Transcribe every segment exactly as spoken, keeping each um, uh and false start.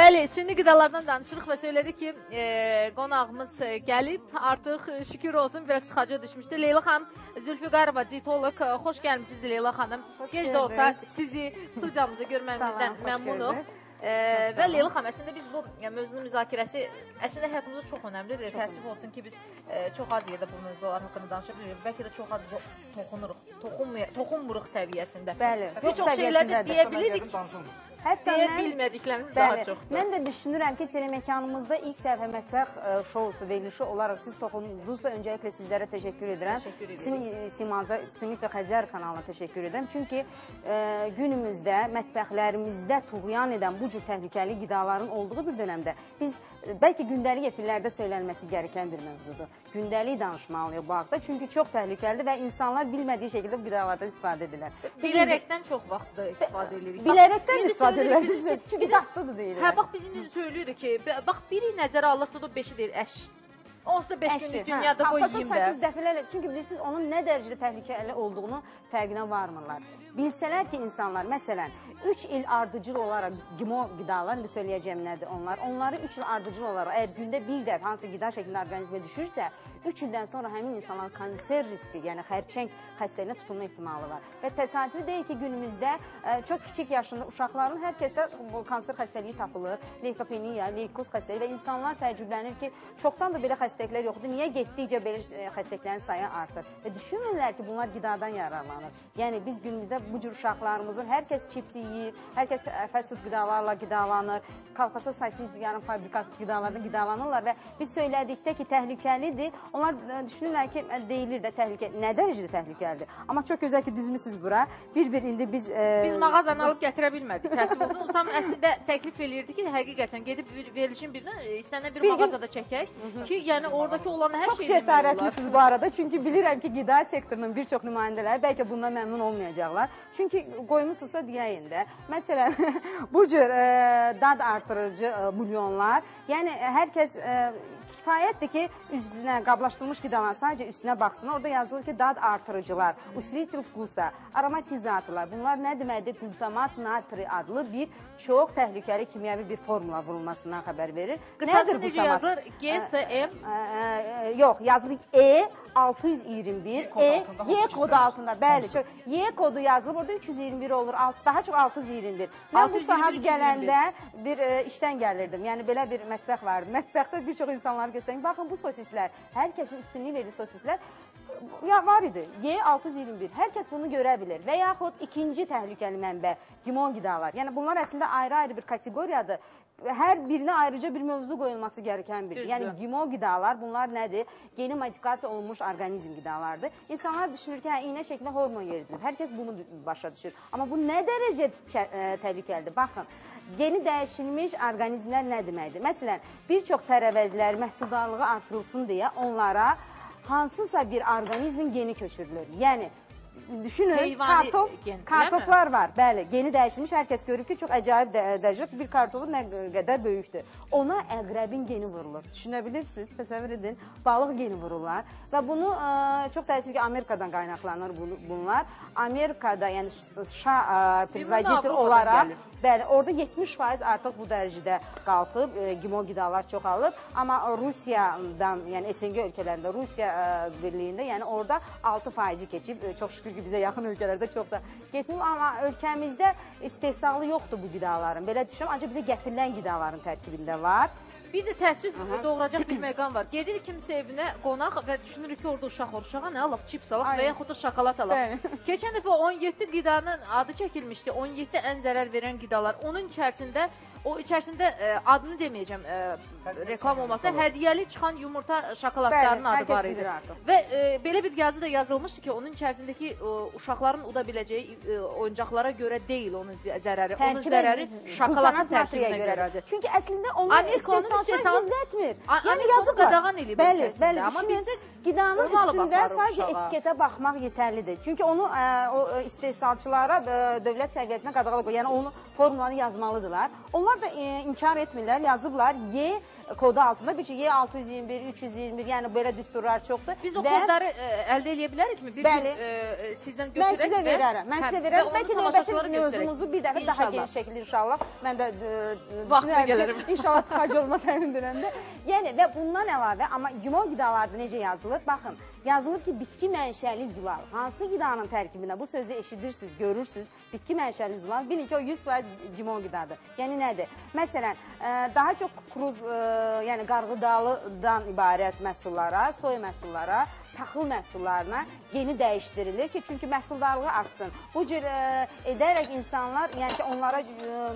Bəli, süni qidalardan danışırıq və söylədik ki, e, qonağımız gəlib, artıq şükür olsun, biraz sıxaca düşmüşdü. Leyla xanım Zülfüqarova, dietolog, xoş gəlmişsiniz Leyla xanım. Gec də olsa sizi studiyamızda görməyimizdən məmnunuq. E, və Leyla xanım, əslində biz bu yəni, mövzunun müzakirəsi əslində həyatımızda çox önəmlidir. Çox təəssüf olsun ki, biz e, çox az yerdə bu mövzular haqqında danışa bilirik. Bəlkə də çox az toxunuruq, toxunmuruq səviyyəsində. Bəli, bir çox şeyləri deyə bilirik. Hətta deyə bilmədiklərimiz daha çoxdur. Mən də düşünürəm ki, telemekanımızda ilk dəfə mətbəx şousu, verilişi olaraq siz toxundunuzsa, öncəliklə sizlərə təşəkkür edirəm. Təşəkkür edirəm. Simanza, üstünlüklə Xəzər kanalına təşəkkür edirəm. Çünki e, günümüzdə, mətbəxlərimizdə tuğyan edən bu cür təhlükəli qidaların olduğu bir dönəmdə biz bəlkə gündəlik efirlərdə söylənməsi gerəkən bir mövzudur. Gündəlik danışmalıyıq bu haqda. Çünki çox təhlükəlidir və insanlar bilmədiyi şəkildə bu qidalardan istifadə edirlər. Bilərəkdən çox vaxt istifadə edirik. Bilərəkdən istifadə edirik. Çünki dastıdır deyirlər. Hə, bax, bizim indi söylüyordu ki, bax, biri nəzərə alır, tutup beşi deyir, əş. Onsuz da beş günlük dünyada qoyayım da. Dəfələrlə, çünki bilirsiniz, onun nə dərəcədə təhlükəli olduğunu fərqinə varmırlar. Bilsələr ki, insanlar, məsələn, üç il ardıcıl olaraq qimo qidalar, indi söyləyəcəyim nədir onlar, onları üç il ardıcıl olaraq, əgər gündə bir dəfə hansı qida şəklində orqanizmə düşürsə, üç ildən sonra həmin insanların kanser riski, yəni xərçəng xəstəliyinə tutulma ehtimalı var. Və təsadüfi deyil ki, günümüzdə ə, çox kiçik yaşında uşaqların hər kəsdə kanser xəstəliyi tapılır, leykopeniya, leykoz xəstəliyi və insanlar təəccüblənir ki, çoxdan da belə xəstəliklər yoxdur. Niyə getdikcə belə xəstəliklərin sayı artır? Və düşünmürlər ki, bunlar qidadan yararlanır. Yəni, biz günümüzdə bu cür uşaqlarımızın, hər kəs çips yiyir, hər kəs fast food qidalarla qidalanır, kalpasa saisiz, yarım fabrikat qidalardan qidalanırlar və biz söylədikdə ki, təhlükəlidir. Onlar düşünürlər ki, deyilir də təhlükəli, nə dərəcədə təhlükəlidir. Amma çox gözəl ki, düzmüsünüz bura. Bir-bir indi biz... E... Biz mağazanı alıb gətirə bilmədik. Təəssüf olsun. Tam əslində təklif eləyirdi ki, həqiqətən gedib verilişin birindən istənilən bir, bir mağazada gün... çəkək ki, yəni oradakı olan hər şeyi... Çox cəsarətlisiniz bu arada. Çünki bilirəm ki, qida sektorunun bir çox nümayəndələri bəlkə bundan məmnun olmayacaqlar. Çünki qoymusunuzsa deyəyin də. Məsələn, bu cür e, dad artırıcı e, bulyonlar, yəni hər kəs... E, kifayətdir ki, üstünə qablaşdırılmış qidalar sadəcə üstünə baxsın. Orada yazılır ki, dad artırıcılar, usilitil vkusa, aromatizatlar. Bunlar nə deməkdir? Glutamat natri adlı bir çox təhlükəli kimyəvi bir formula vurulmasından xəbər verir. Qısası necə yazılır? G S M? Yox, yazılır E altı yüz iyirmi bir, E, Y kodu altında. Bəli, Y kodu yazılıb, orada üç yüz iyirmi bir olur, daha çox altı yüz iyirmi bir. Mən bu saat gələndə bir işdən gəlirdim. Yəni, belə bir mətbəx vardı. Mətbəxdə bir çox insanları göstərim. Baxın, bu sosislər, hər kəsin üstünlüyü verir sosislər, ya, var idi. Y altı yüz iyirmi bir. Hər kəs bunu görə bilir. Və yaxud ikinci təhlükəli mənbə, qimon qidalar. Yəni, bunlar əslində ayrı-ayrı bir kateqoriyadır. Hər birinə ayrıca bir mövzu qoyulması gerəkən bir. Yəni, qimo qidalar, bunlar nədir? Yeni modifikasiya olunmuş orqanizm qidalardır. İnsanlar düşünür ki, hə, iynə şəklində hormon yeridir. Hər kəs bunu başa düşür. Amma bu nə dərəcə təhlükəlidir? Baxın, yeni dəyişilmiş orqanizmlər nə deməkdir? Məsələn, bir çox tərəvəzlər məhsuldarlığı artırılsın deyə onlara hansısa bir orqanizmin geni köçürülür. Yəni, düşünün, kartof, kartoflar var. Bəli, yeni dəyişilmiş, hər kəs görür ki, çox əcaib dərəcədə bir kartofu nə qədər böyükdür. Ona əqrəbin geni vurulur. Düşünə bilirsiniz, təsəvvür edin, balıq geni vururlar. Və bunu ə, çok təəssüf ki, Amerikadan qaynaqlanır bunlar. Amerikada, yəni şa prezidenti olaraq, bəli, orada yetmiş faiz artıq bu dərəcədə qalxıb, e, qimo qidalar çoxalıb. Amma Rusiyadan, yəni S N G ölkələrində, Rusiya ə, birliyində, yəni orada altı faizi keçib, e, çox şükür ki, bizə yaxın ölkələrdə çox da getməyib. Amma ölkəmizdə istehsalı yoxdur bu qidaların. Belə düşünürəm, ancaq bizə gətirilən qidaların tərkibində var. Bir də təəssüf doğuracaq bir məqam var. Gedirik kimsə evinə qonaq və düşünürük ki, orada uşaq var. Uşağa nə alaq? Çips alaq və yaxud da şokolad alaq. Keçən dəfə on yeddi qidanın adı çəkilmişdi. on yeddi ən zərər verən qidalar. Onun içərisində, o içərisində ə, adını deməyəcəm, ə, reklam olmasa, hədiyyəli çıxan yumurta şokoladlarının adı var idi. Və ə, belə bir yazı da yazılmışdı ki, onun içərisindəki ə, uşaqların uda biləcəyi ə, oyuncaqlara görə deyil onun zərəri. Onun zərəri şokoladın tərkibinə görədir. Çünki əslində onlar istehsalçılar gizlətmir. Yəni yazıb qadağan eləyib ölkəsində. Amma bizdə qidanın üstündə sadəcə etiketə baxmaq yetərlidir. Çünki onu ə, o, istehsalçılara ə, dövlət səviyyəsində qadağan qoyur. Yəni onu formulanı yazmalıdırlar. Onlar da e, inkar etmirlər, yazıblar. Y kodu altında bir şey, Y altı yüz iyirmi bir, üç yüz iyirmi bir, yəni belə düsturlar çoxdur. Biz o kodları əldə edə bilərikmi? Bir gün sizdən götürək. Mən sizə verərəm, mən sizə verərəm. Bəlkə növbəti mövzumuzu bir dəfə daha geniş şəkildə inşallah. Mən də düşünürəm ki, inşallah tıxac olmaz həmin dönəmdə. Yəni və bundan əlavə, amma gümon qidalarda necə yazılır? Baxın, yazılır ki, bitki mənşəli zülal. Hansı qidanın tərkibində bu sözü eşidirsiniz, görürsünüz, bitki mənşəli zülal, bilin ki, o yüz faiz gümon qidadır. Yəni nədir? Məsələn, daha çox kukuruz, yəni qarğıdalıdan ibarət məhsullara, soy məhsullara, taxıl məhsullarına yeni dəyişdirilir ki, çünki məhsuldarlığı artsın. Bu cür edərək insanlar, yəni ki, onlara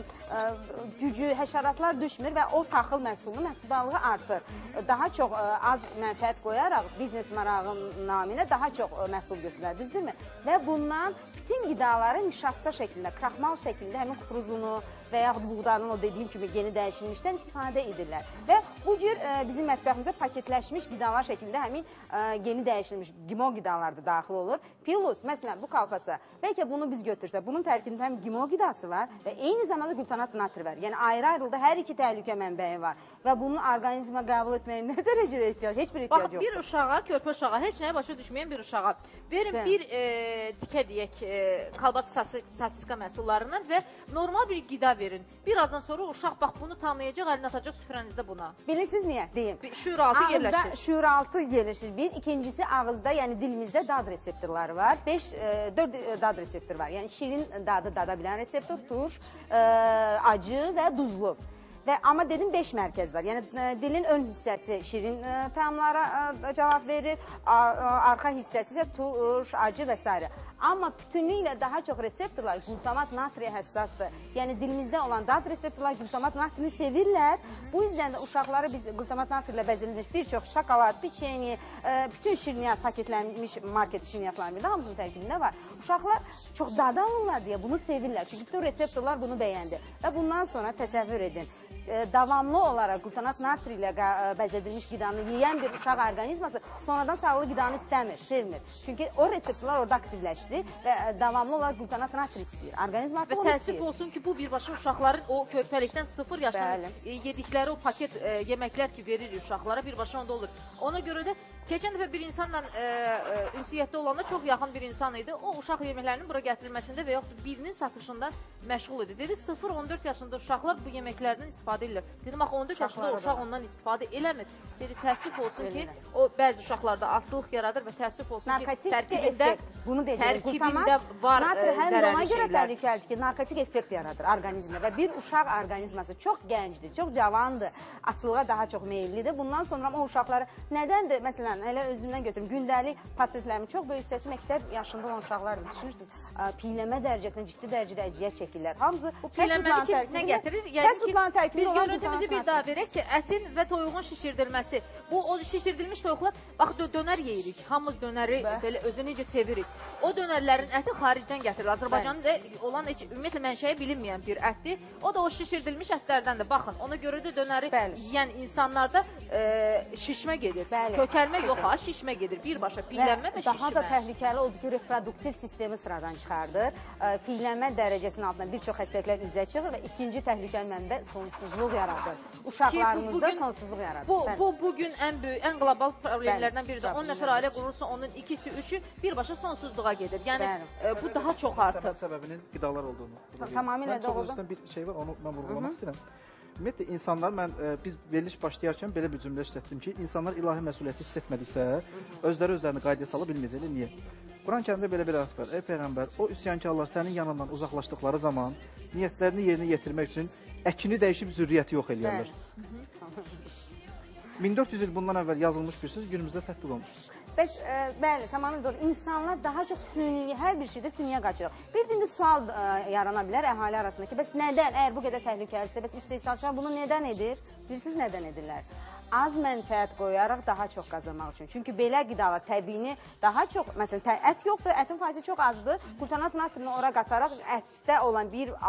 gücü, həşəratlar düşmür və o taxıl məhsulunun məhsuldarlığı artır. Daha çox az mənfəət qoyaraq biznes marağı naminə daha çox məhsul götürürlər, düzdürmü? Və bundan bütün qidaları nişasta şəklində, kraxmal şəklində həmin kukuruzunu və yaxud buğdanın o dediyim kimi yeni dəyişilmişdən istifadə edirlər. Və bu cür bizim mətbəximizə paketləşmiş qidalar şəklində həmin yeni dəyişilmiş gimo qidalar da daxil olur. Plus, məsələn, bu kalpasa, bəlkə bunu biz götürsək, bunun tərkibində həm gimo qidası var və eyni zamanda glutanat natri var. Yəni ayrı-ayrılıda hər iki təhlükə mənbəyi var və bunu orqanizmə qəbul etməyə nə dərəcədə ehtiyac, heç bir ehtiyac yoxdur. Bax, bir uşağa, körpə uşağa, heç nəyə başa düşməyən bir uşağa verin bir tikə deyək, kalbasa sasiska məhsullarından və normal bir qida verin. Birazdan sonra uşaq bax bunu tanıyacaq, əlini atacaq süfrənizdə buna. Bilirsiniz niyə? Deyim. Şuuraltı yerləşir. Şuuraltı yerləşir. Bir, ikincisi ağızda, yəni dilimizdə dad reseptorları var. beş, dörd dad reseptor var. Yəni şirin dadı dada bilən reseptor, turş, acı və duzlu. Və, amma dedim beş mərkəz var. Yəni dilin ön hissəsi şirin təamlara cavab verir, arxa hissəsi isə turş, acı və s. Amma bütünlüklə daha çox reseptorlar glutamat natriyə həssasdır. Yəni dilimizdə olan dad reseptorlar glutamat natrini sevirlər. Bu yüzden də uşaqları biz glutamat natri ilə bəzədilmiş bir çox şokolad, piçeni, bütün şirniyyat paketlənmiş market şirniyyatlarında hamısının tərkibində var. Uşaqlar çox dad alırlar deyə bunu sevirlər. Çünki bütün reseptorlar bunu bəyəndi. Və bundan sonra təsəvvür edin. Davamlı olaraq glutanat natri ilə bəzədilmiş qidanı yiyən bir uşaq orqanizması sonradan sağlığı qidanı istəmir, sevmir. Çünki o reseptorlar orada aktivləşdi və davamlı olaraq glutanat natri istəyir. Orqanizm artıq onu istəyir. Və təəssüf olsun ki, bu birbaşa uşaqların o körpəlikdən sıfır yaşında yedikləri o paket yeməklər ki, verir uşaqlara birbaşa onda olur. Ona görə də keçən dəfə bir insanla ünsiyyətdə olanda çox yaxın bir insan idi. O uşaq yeməklərinin bura gətirilməsində və yaxud birinin satışında məşğul idi. Dedi, sıfır on dörd yaşında uşaqlar bu yeməklərdən istifadə edirlər. Dedim, axı on dörd yaşında uşaq ondan istifadə eləmir. Dedi, təəssüf olsun ki, o bəzi uşaqlarda asılıq yaradır və təəssüf olsun ki, tərkibində, tərkibində var zərərli şeylər. Həm də ona görə təhlükəlidir ki, narkotik effekt yaradır orqanizmdə və bir uşaq orqanizması çox gəncdir, çox cavandır, asılığa daha çox meyillidir. Bundan sonra o uşaqları nədəndir? Məsələn, elə özümdən götürüm, gündəlik pasientlərimin çox böyük hissəsi məktəb yaşında olan uşaqlardır. Düşünürsünüz, piylənmə dərəcəsində ciddi dərəcədə əziyyət çəkirlər. Hamısı piylənməli nə gətirir? Yəni ki, biz görüntümüzü bir daha verək ki, ətin və toyuğun şişirdilməsi. Bu, o şişirdilmiş toyuqlar, bax, dönər yeyirik. Hamımız dönəri belə özü necə sevirik. O dönərlərin əti xaricdən gətirilir. Azərbaycanda olan ümumiyyətlə mənşəyi bilinməyən bir ətdir. O da o şişirdilmiş ətlərdəndir. Baxın, ona görə də dönəri yiyən insanlarda şişmə gedir. Kökəlmə yox, ha, şişmə gedir. Birbaşa piylənmə və şişmə. Daha da təhlükəli odur ki, reproduktiv sistemi sıradan çıxardır. Piylənmə dərəcəsinin altında bir çox xəstəliklər üzə çıxır və ikinci təhlükəli mənbə sonsuzluq yaradır. Uşaqlarımızda sonsuzluq yaradır. Bu, bugün ən böyük, ən qlobal problemlərdən biridir. on nəfər ailə qurursa, onun ikisi, üçü birbaşa sonsuzluğa gedir. Yəni, bu daha çox artır. Səbəbinin qidalar olduğunu. Tamamilə doğrudur. Mən çox bir şey var, onu mən vurgulamaq istəyirəm. Ümumiyyətlə, insanlar, mən, biz veriliş başlayarkən belə bir cümlə işlətdim ki, insanlar ilahi məsuliyyəti hiss etmədiksə, özləri özlərini qaydaya sala bilməyəcəklər. Niyə? Quran-Kərimdə belə bir ayət var. Ey Peyğəmbər, o üsyankarlar sənin yanından uzaqlaşdıqları zaman niyyətlərini yerinə yetirmək üçün əkini dəyişib zürriyyəti yox eləyərlər. min dörd yüz il bundan əvvəl yazılmış bir söz günümüzdə tətbiq olmuş. Bəs, bəli, tamamilə doğru. İnsanlar daha çox sünniyə, hər bir şeydə sünniyə qaçırıq. Bir də sual yarana bilər əhali arasında ki, bəs nədən, əgər bu qədər təhlükəlidirsə, bəs istehsalçılar bunu nədən edir? Bilirsiniz nədən edirlər? Az mənfəət qoyaraq daha çox qazanmaq üçün. Çünki belə qidalar təbiini daha çox, məsələn, ət yoxdur, ətin faizi çox azdır. Glutanat natrini ora qataraq ətdə olan bir az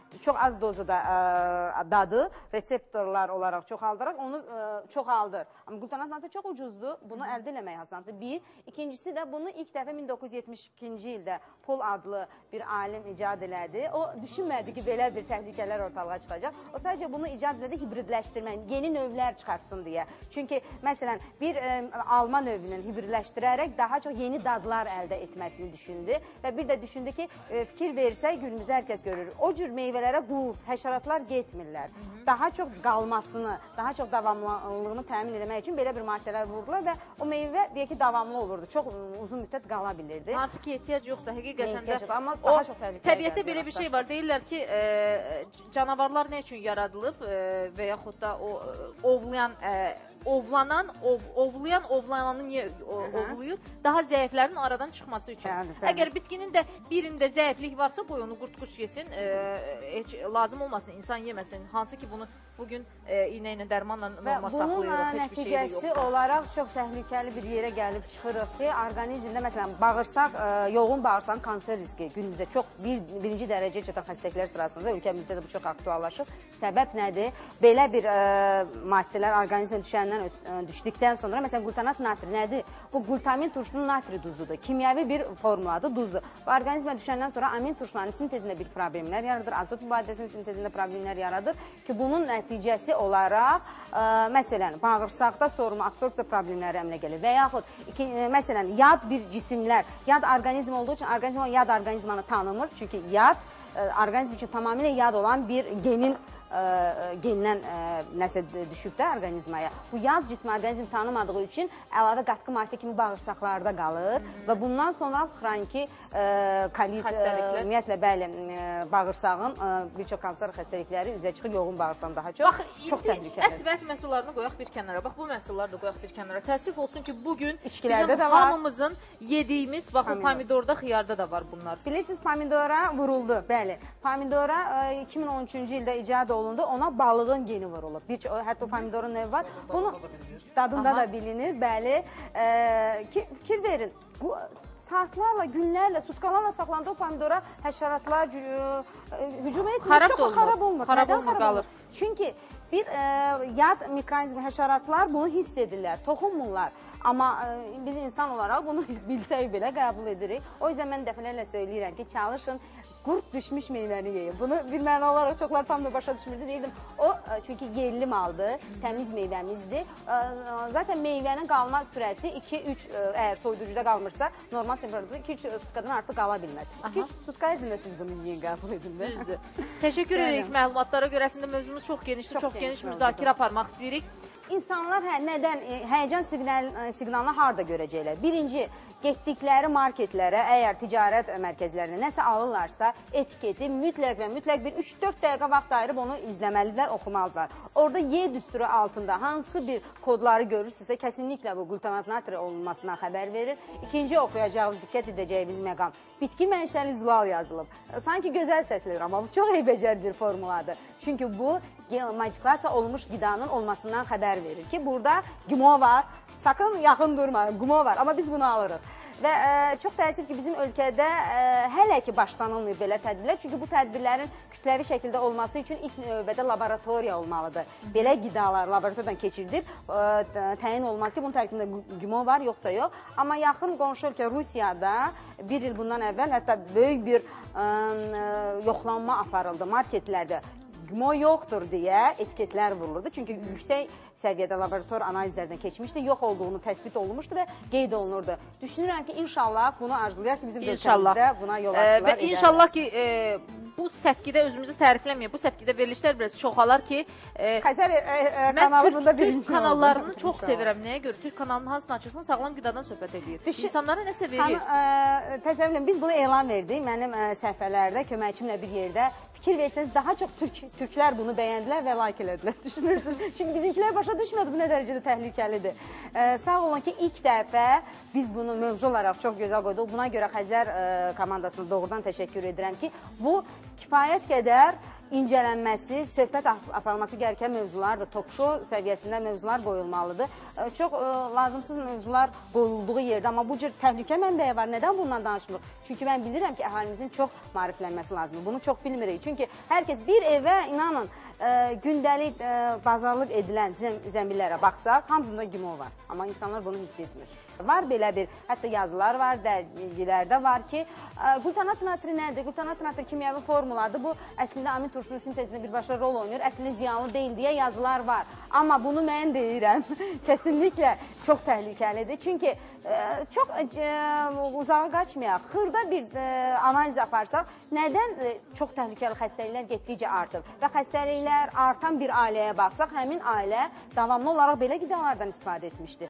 çox az dozada ə, dadı, reseptorlar olaraq çoxaldıraq, onu ə, çoxaldır. Amma glutamat natri çox ucuzdur, bunu əldə eləmək asandır. Bir, ikincisi də bunu ilk dəfə min doqquz yüz yetmiş ikinci ildə Pol adlı bir alim icad elədi. O düşünmədi ki, belə bir təhlükələr ortalığa çıxacaq. O sadəcə bunu icad elədi hibridləşdirmək, yeni növlər çıxartsın deyə. Çünki məsələn bir ə, alma növünün hibridləşdirərək daha çox yeni dadlar əldə etməsini düşündü və bir də düşündü ki, ə, fikir versək günümüzdə hər kəs görür. O cür meyvələrə qurd, həşəratlar getmirlər. Hı -hı. Daha çox qalmasını, daha çox davamlılığını təmin etmək üçün belə bir maddələr vurdular və o meyvə deyək ki, davamlı olurdu. Çox uzun müddət qala bilirdi. Hansı ki, ehtiyac yoxdur. Həqiqətən də amma o, daha çox təhlükəli. Təbiətdə belə bir şey var. Deyirlər ki, e, canavarlar nə üçün yaradılıb e, və yaxud da o e, ovlayan e, ovlanan, ov, ovlayan, ovlananı niyə ovlayır? Daha zəiflərin aradan çıxması üçün. Yəni, əgər bitkinin də birində zəiflik varsa, qoy onu qurt-quş yesin, e, heç lazım olmasın, insan yeməsin. Hansı ki, bunu bugün e, iynə ilə, dərmanla normal saxlayırıq, heç bir şey də yoxdur. Və bunun nəticəsi olaraq çox təhlükəli bir yerə gəlib çıxırıq ki, orqanizmdə, məsələn, bağırsaq, e, yoğun bağırsağın kanser riski günümüzdə çox bir, birinci dərəcəyə çatan xəstəliklər sırasında ölkəmizdə də bu çox aktuallaşır. Səbəb nədir? Belə bir e, maddələr orqanizmə düşəndən düşdükdən sonra, məsələn, glutamat natri nədir? Bu glutamin turşunun natri duzudur. Kimyəvi bir formuladır, duzdur. Bu orqanizmə düşəndən sonra amin turşularının sintezində bir problemlər yaradır, azot mübadiləsinin sintezində problemlər yaradır ki, bunun nəticəsi olaraq, ə, məsələn, bağırsaqda sorumlu absorpsiya problemləri əmələ gəlir və yaxud, iki, ə, məsələn, yad bir cisimlər, yad orqanizm olduğu üçün orqanizm yad orqanizmanı tanımır, çünki yad ə, orqanizm üçün tamamilə yad olan bir genin gendən nəsə düşüb də orqanizmaya. Bu yad cismi orqanizm tanımadığı üçün əlavə qatqı maddə kimi bağırsaqlarda qalır və bundan sonra xroniki kolit, ümumiyyətlə, bəli, bağırsağın bir çox kanser xəstəlikləri üzə çıxır, yoğun bağırsağın daha çox. Bax, çox təhlükəli. Ət və ət məhsullarını qoyaq bir kənara. Bax, bu məhsulları da qoyaq bir kənara. Təəssüf olsun ki, bugün bizim hamımızın yediyimiz, bax, bu pomidorda, xiyarda da var bunlar. Bilirsiniz, pomidora vuruldu, bəli. Pomidora iki min on üçüncü ildə icad olundu, ona balığın geni vurulub. Bir, hətta pomidorun növü var. Bunu dadında Aha. da bilinir, bəli. E, ki, fikir verin, bu saatlarla, günlərlə, sutkalarla saxlandığı pomidora həşəratlar hücum etmir. Xarab olmur. Xarab olmur. Xarab olmur, qalır. Çünki bir e, yad mikroorqanizm, həşəratlar bunu hiss edirlər, toxunmurlar. Amma e, biz insan olaraq bunu bilsək belə qəbul edirik. O yüzden mən dəfələrlə söyləyirəm ki, çalışın, qurd düşmüş meyvəni yeyin. Bunu bir məna olaraq çoxlar tam da başa düşmürdü, deyirdim. O, çünki yerli maldır, təmiz meyvəmizdir. Zaten meyvənin qalma sürəsi iki üç, əgər soyuducuda qalmırsa, normal temperaturda iki üç sutkadan artıq qala bilməz. iki üç sutka ərzində siz bunu yiyin, qəbul edin. Düzdür. Təşəkkür edirik məlumatlara görə. Əslində mövzumuz çox genişdir, çox, çox geniş müzakirə aparmaq istəyirik. İnsanlar hə, nədən, həyəcan siqnal, siqnalını harada görəcəklər? Birinci, getdikləri marketlərə, əgər ticarət mərkəzlərinə nəsə alırlarsa, etiketi mütləq və mütləq bir üç dörd dəqiqə vaxt ayırıb onu izləməlidirlər, oxumalıdırlar. Orada Y düsturu altında hansı bir kodları görürsünüzsə, kəsinliklə bu glutamat natri olunmasına xəbər verir. İkinci oxuyacağımız, diqqət edəcəyimiz məqam, bitki mənşəli zülal yazılıb. Sanki gözəl səsləyir, amma bu çox eybəcər bir formuladır. Çünki bu, modifikasiya olmuş qidanın olmasından xəbər verir ki, burada gümo var, sakın yaxın durma, gümo var, amma biz bunu alırıq. Və ə, çox təəssüf ki, bizim ölkədə ə, hələ ki başlanılmıyor belə tədbirlər, çünki bu tədbirlərin kütləvi şəkildə olması üçün ilk növbədə laboratoriya olmalıdır. Belə qidalar laboratoriyadan keçirilib, ə, təyin olmaz ki, bunun tərkibində gümo var, yoxsa yox. Amma yaxın qonşu ölkə Rusiyada bir il bundan əvvəl hətta böyük bir ə, yoxlanma aparıldı marketlərdə. Gümo yoxdur deyə etiketlər vurulurdu. Çünki yüksək səviyyədə laborator analizlərdən keçmişdi, yox olduğunu təsbit olunmuşdu və qeyd olunurdu. Düşünürəm ki, inşallah bunu arzulayaq ki, bizim ölkəmizdə buna yol açılar edərlər. Və inşallah ki, e, bu səfkidə özümüzü tərifləməyək, bu səfkidə verilişlər biraz çoxalar ki, e, Xəzər e, e, kanalımızda birinci Türk kanallarını oldu. Çox sevirəm. Nəyə görə? Türk kanalının hansını açırsan, sağlam qidadan söhbət edir. Düşün, İnsanlara nəsə verir. Təsəvvürlərim, biz bunu elan verdik mənim ə, səhifələrdə, köməkçimlə bir yerdə. Fikir verseniz, daha çox Türk, Türklər bunu bəyəndilər və like elədilər, düşünürsünüz. Çünki bizimkilər başa düşmədi bu nə dərəcədə təhlükəlidir. Ee, sağ olun ki, ilk dəfə biz bunu mövzu olaraq çox gözəl qoyduq. Buna görə Xəzər ə, komandasına doğrudan təşəkkür edirəm ki, bu kifayət qədər incələnməsi, söhbət aparılması gerəkən mövzulardır. Talk-show səviyyəsində mövzular qoyulmalıdır. Çox lazımsız mövzular qoyulduğu yerdə, amma bu cür təhlükə mənbəyi var. Nədən bundan danışmırıq? Çünki mən bilirəm ki, əhalimizin çox maariflənməsi lazımdır. Bunu çox bilmirik. Çünki hər kəs bir evə, inanın, gündəlik bazarlıq edilən zəmbillərə baxsaq, hamısında gimo var. Amma insanlar bunu hiss etmir. Var belə bir, hətta yazılar var, dərgilərdə var ki, glutanat natri nədir? Glutanat natri kimyəvi formuladır. Bu, əslində amin turşunun sintezində birbaşa rol oynuyor. Əslində ziyanlı deyil deyə yazılar var. Amma bunu mən deyirəm, kəsinliklə çox təhlükəlidir. Çünki çox uzağa qaçmayaq. Xırda bir analiz aparsaq, nədən çox təhlükəli xəstəliklər getdikcə artır? Və xəstəliklər artan bir ailəyə baxsaq, həmin ailə davamlı olaraq belə qidalardan istifadə etmişdir.